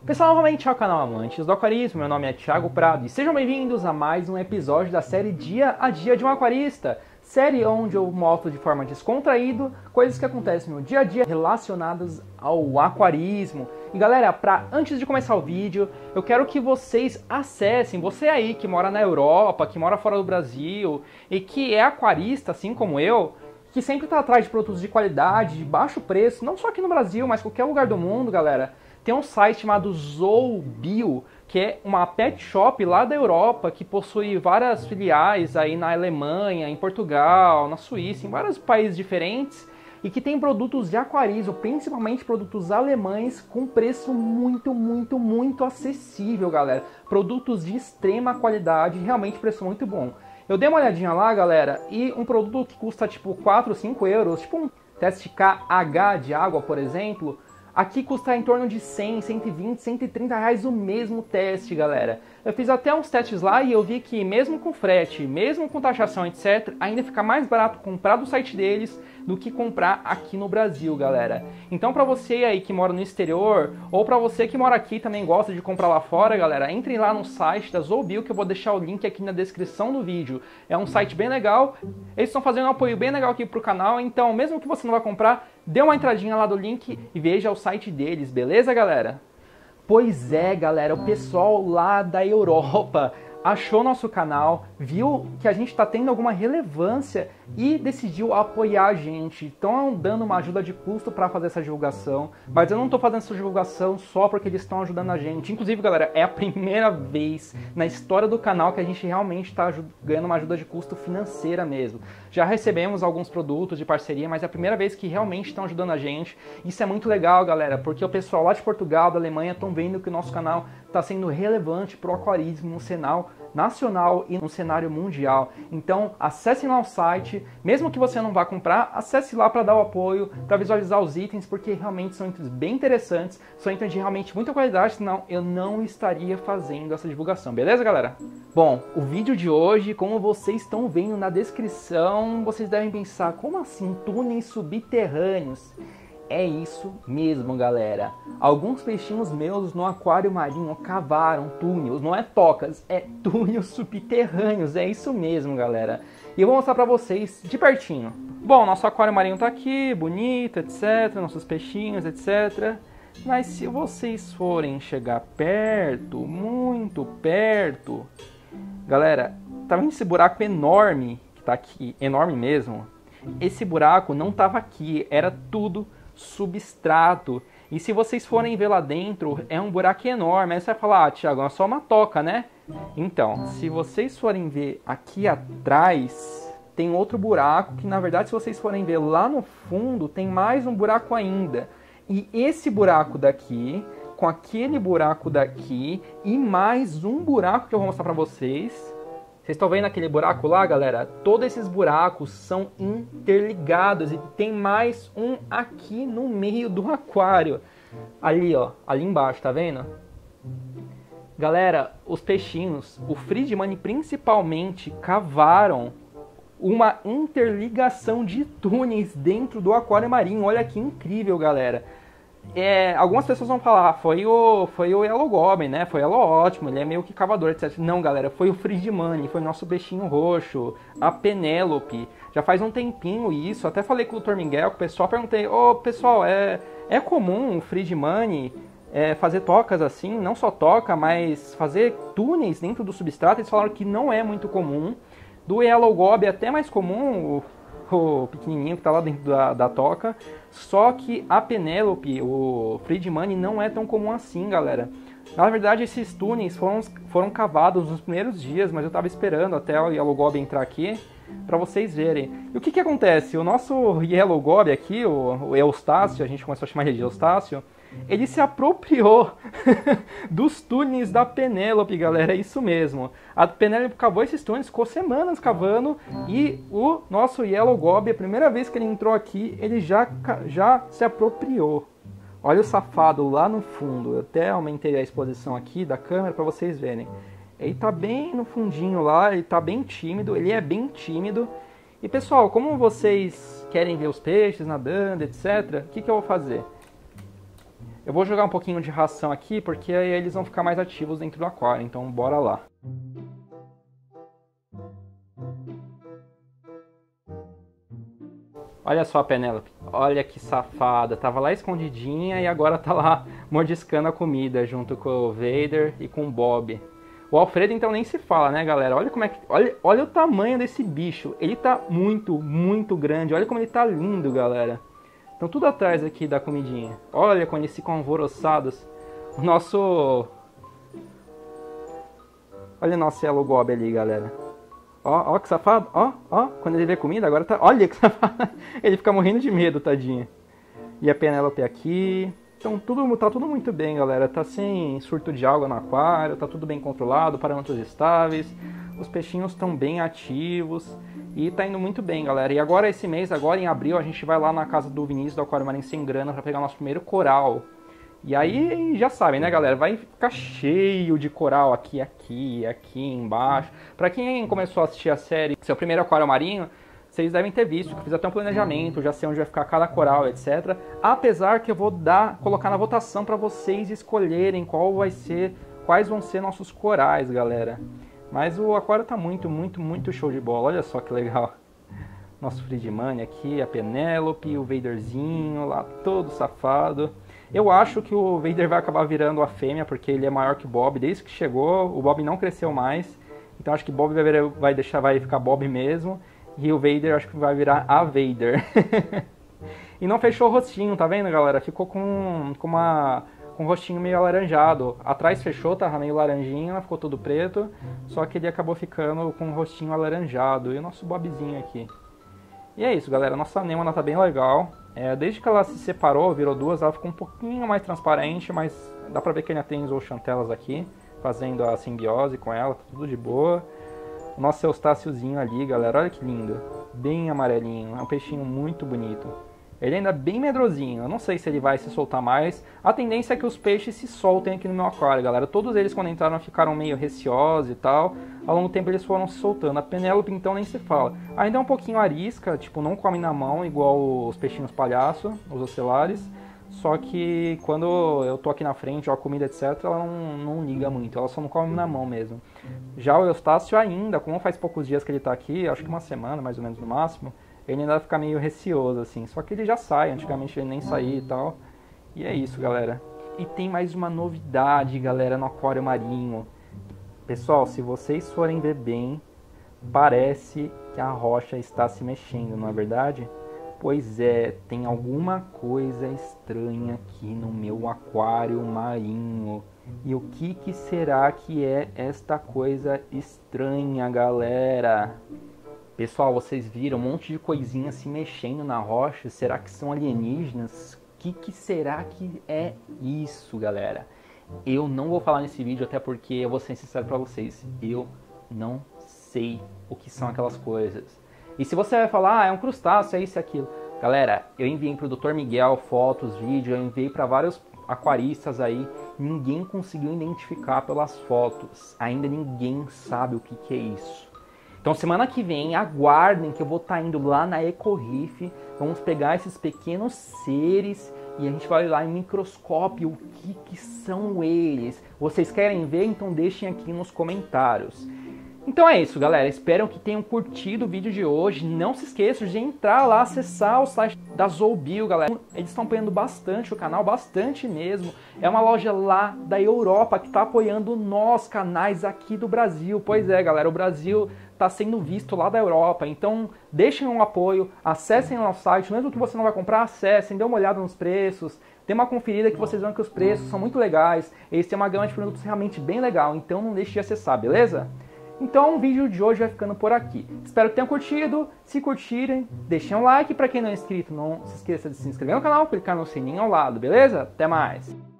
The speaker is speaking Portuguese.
Pessoal, novamente ao canal Amantes do Aquarismo, meu nome é Thiago Prado e sejam bem-vindos a mais um episódio da série Dia a Dia de um Aquarista, série onde eu mostro de forma descontraída coisas que acontecem no dia a dia relacionadas ao aquarismo. E galera, antes de começar o vídeo, eu quero que vocês acessem, você aí que mora na Europa, que mora fora do Brasil e que é aquarista assim como eu, que sempre está atrás de produtos de qualidade, de baixo preço, não só aqui no Brasil, mas qualquer lugar do mundo, galera. Tem um site chamado Zoobio, que é uma pet shop lá da Europa, que possui várias filiais aí na Alemanha, em Portugal, na Suíça, em vários países diferentes, e que tem produtos de aquarismo, principalmente produtos alemães, com preço muito acessível, galera. Produtos de extrema qualidade, realmente preço muito bom. Eu dei uma olhadinha lá, galera, e um produto que custa tipo 4 ou 5 euros, tipo um teste KH de água, por exemplo, aqui custa em torno de 100, 120, 130 reais o mesmo teste, galera. Eu fiz até uns testes lá e eu vi que mesmo com frete, mesmo com taxação, etc., ainda fica mais barato comprar do site deles do que comprar aqui no Brasil, galera. Então pra você aí que mora no exterior, ou pra você que mora aqui e também gosta de comprar lá fora, galera, entrem lá no site da Zoobio, que eu vou deixar o link aqui na descrição do vídeo. É um site bem legal, eles estão fazendo um apoio bem legal aqui pro canal, então mesmo que você não vá comprar, dê uma entradinha lá do link e veja o site deles, beleza, galera? Pois é, galera, o pessoal lá da Europa achou nosso canal, viu que a gente está tendo alguma relevância e decidiu apoiar a gente. Estão dando uma ajuda de custo para fazer essa divulgação, mas eu não estou fazendo essa divulgação só porque eles estão ajudando a gente. Inclusive, galera, é a primeira vez na história do canal que a gente realmente está ganhando uma ajuda de custo financeira mesmo. Já recebemos alguns produtos de parceria, mas é a primeira vez que realmente estão ajudando a gente. Isso é muito legal, galera, porque o pessoal lá de Portugal, da Alemanha, estão vendo que o nosso canal está sendo relevante para o aquarismo no cenário nacional e no cenário mundial. Então acessem lá o site, mesmo que você não vá comprar, acesse lá para dar o apoio, para visualizar os itens, porque realmente são itens bem interessantes, são itens de realmente muita qualidade, senão eu não estaria fazendo essa divulgação, beleza, galera? Bom, o vídeo de hoje, como vocês estão vendo na descrição, vocês devem pensar, como assim túneis subterrâneos? É isso mesmo, galera. Alguns peixinhos meus no aquário marinho cavaram túneis, não é tocas, é túneis subterrâneos, é isso mesmo, galera. E eu vou mostrar pra vocês de pertinho. Bom, nosso aquário marinho tá aqui, bonito, etc, nossos peixinhos, etc. Mas se vocês forem chegar perto, muito perto, galera, tá vendo esse buraco enorme que tá aqui, enorme mesmo? Esse buraco não tava aqui, era tudo substrato. E se vocês forem ver lá dentro, é um buraco enorme. Aí você vai falar, ah, Thiago, é só uma toca, né? Então, se vocês forem ver aqui atrás, tem outro buraco que, na verdade, se vocês forem ver lá no fundo, tem mais um buraco ainda. E esse buraco daqui, com aquele buraco daqui, e mais um buraco que eu vou mostrar pra vocês. Vocês estão vendo aquele buraco lá, galera? Todos esses buracos são interligados e tem mais um aqui no meio do aquário. Ali, ó, ali embaixo, tá vendo? Galera, os peixinhos, o Friedman principalmente, cavaram uma interligação de túneis dentro do aquário marinho. Olha que incrível, galera. Algumas pessoas vão falar, foi o Yellow Goblin, né? Foi Yellow ótimo, ele é meio que cavador, etc. Não, galera, foi o Friedman, foi o nosso peixinho roxo, a Penélope. Já faz um tempinho isso, até falei com o Dr. Miguel, que o pessoal perguntei, pessoal, é comum o Friedman fazer tocas assim, não só toca, mas fazer túneis dentro do substrato? Eles falaram que não é muito comum. Do Yellow Goblin é até mais comum, o pequenininho que está lá dentro da toca, só que a Penélope, o Friedman, não é tão comum assim, galera. Na verdade, esses túneis foram cavados nos primeiros dias, mas eu estava esperando até o Yellow Goblin entrar aqui para vocês verem. E o que acontece? O nosso Yellow Goblin aqui, o Eustácio, a gente começou a chamar ele de Eustácio, ele se apropriou dos túneis da Penélope, galera, é isso mesmo. A Penélope cavou esses túneis, ficou semanas cavando, e o nosso Yellow Goblin, a primeira vez que ele entrou aqui, ele já se apropriou. Olha o safado lá no fundo, eu até aumentei a exposição aqui da câmera para vocês verem. Ele tá bem no fundinho lá, ele tá bem tímido, ele é bem tímido. E pessoal, como vocês querem ver os peixes nadando, etc., o que eu vou fazer? Eu vou jogar um pouquinho de ração aqui, porque aí eles vão ficar mais ativos dentro do aquário, então bora lá. Olha só a Penélope, olha que safada, tava lá escondidinha e agora tá lá mordiscando a comida junto com o Vader e com o Bob. O Alfredo então nem se fala, né, galera? Olha como é que, olha o tamanho desse bicho, ele tá muito, muito grande, olha como ele tá lindo, galera. Estão tudo atrás aqui da comidinha. Olha como eles ficam alvoroçados. O nosso... Olha o nosso Yellow Bob ali, galera. Ó que safado. Ó. Quando ele vê comida, agora tá... Olha que safado. Ele fica morrendo de medo, tadinho. E a Penélope aqui. Então tá tudo muito bem, galera. Tá sem surto de água no aquário. Tá tudo bem controlado, parâmetros estáveis. Os peixinhos estão bem ativos. E tá indo muito bem, galera. E agora esse mês, agora em abril, a gente vai lá na casa do Vinícius do Aquário Marinho Sem Grana pra pegar o nosso primeiro coral. E aí, já sabem, né, galera? Vai ficar cheio de coral aqui embaixo. Pra quem começou a assistir a série, seu primeiro aquário marinho, vocês devem ter visto que eu fiz até um planejamento, já sei onde vai ficar cada coral, etc. Apesar que eu vou colocar na votação pra vocês escolherem quais vão ser nossos corais, galera. Mas o aquário tá muito, muito, muito show de bola. Olha só que legal. Nosso Fridimani aqui, a Penélope, o Vaderzinho lá, todo safado. Eu acho que o Vader vai acabar virando a fêmea, porque ele é maior que o Bob. Desde que chegou, o Bob não cresceu mais. Então acho que Bob vai ficar Bob mesmo. E o Vader acho que vai virar a Vader. E não fechou o rostinho, tá vendo, galera? Ficou com um rostinho meio alaranjado. Atrás fechou, tava meio laranjinha, ficou tudo preto. Só que ele acabou ficando com um rostinho alaranjado. E o nosso Bobzinho aqui. E é isso, galera. Nossa anêmona tá bem legal. Desde que ela se separou, virou duas, ela ficou um pouquinho mais transparente. Mas dá pra ver que ainda tem os Zooxantellas aqui, fazendo a simbiose com ela. Tá tudo de boa. O nosso Eustáciozinho ali, galera. Olha que lindo. Bem amarelinho. É um peixinho muito bonito. Ele ainda é bem medrosinho, eu não sei se ele vai se soltar mais. A tendência é que os peixes se soltem aqui no meu aquário, galera. Todos eles quando entraram ficaram meio receosos e tal. Ao longo do tempo eles foram se soltando. A Penélope então nem se fala. Ainda é um pouquinho arisca, tipo, não come na mão igual os peixinhos palhaço, os ocelares. Só que quando eu tô aqui na frente, ó, a comida, etc, ela não liga muito, ela só não come na mão mesmo. Já o Eustácio ainda, como faz poucos dias que ele tá aqui, acho que uma semana mais ou menos no máximo, ele ainda fica meio receoso, assim. Só que ele já sai, antigamente ele nem saía e tal. E é isso, galera. E tem mais uma novidade, galera, no aquário marinho. Pessoal, se vocês forem ver bem, parece que a rocha está se mexendo, não é verdade? Pois é, tem alguma coisa estranha aqui no meu aquário marinho. E o que será que é esta coisa estranha, galera? Pessoal, vocês viram um monte de coisinha se mexendo na rocha? Será que são alienígenas? O que será que é isso, galera? Eu não vou falar nesse vídeo, até porque eu vou ser sincero pra vocês. Eu não sei o que são aquelas coisas. E se você vai falar, é um crustáceo, é isso e aquilo. Galera, eu enviei pro Dr. Miguel fotos, vídeos, eu enviei para vários aquaristas aí. Ninguém conseguiu identificar pelas fotos. Ainda ninguém sabe o que é isso. Então semana que vem, aguardem que eu vou estar indo lá na Ecorreef. Vamos pegar esses pequenos seres e a gente vai olhar em microscópio o que são eles. Vocês querem ver? Então deixem aqui nos comentários. Então é isso, galera. Espero que tenham curtido o vídeo de hoje. Não se esqueçam de entrar lá, acessar o site da Zoobio, galera. Eles estão apoiando bastante o canal, bastante mesmo. É uma loja lá da Europa que está apoiando nós, canais aqui do Brasil. Pois é, galera, o Brasil está sendo visto lá da Europa. Então deixem um apoio, acessem o nosso site. Mesmo que você não vai comprar, acessem, dê uma olhada nos preços. Dê uma conferida que vocês vão ver que os preços são muito legais. Eles têm uma gama de produtos realmente bem legal. Então não deixe de acessar, beleza? Então o vídeo de hoje vai ficando por aqui. Espero que tenham curtido. Se curtirem, deixem um like. Para quem não é inscrito, não se esqueça de se inscrever no canal, clicar no sininho ao lado, beleza? Até mais!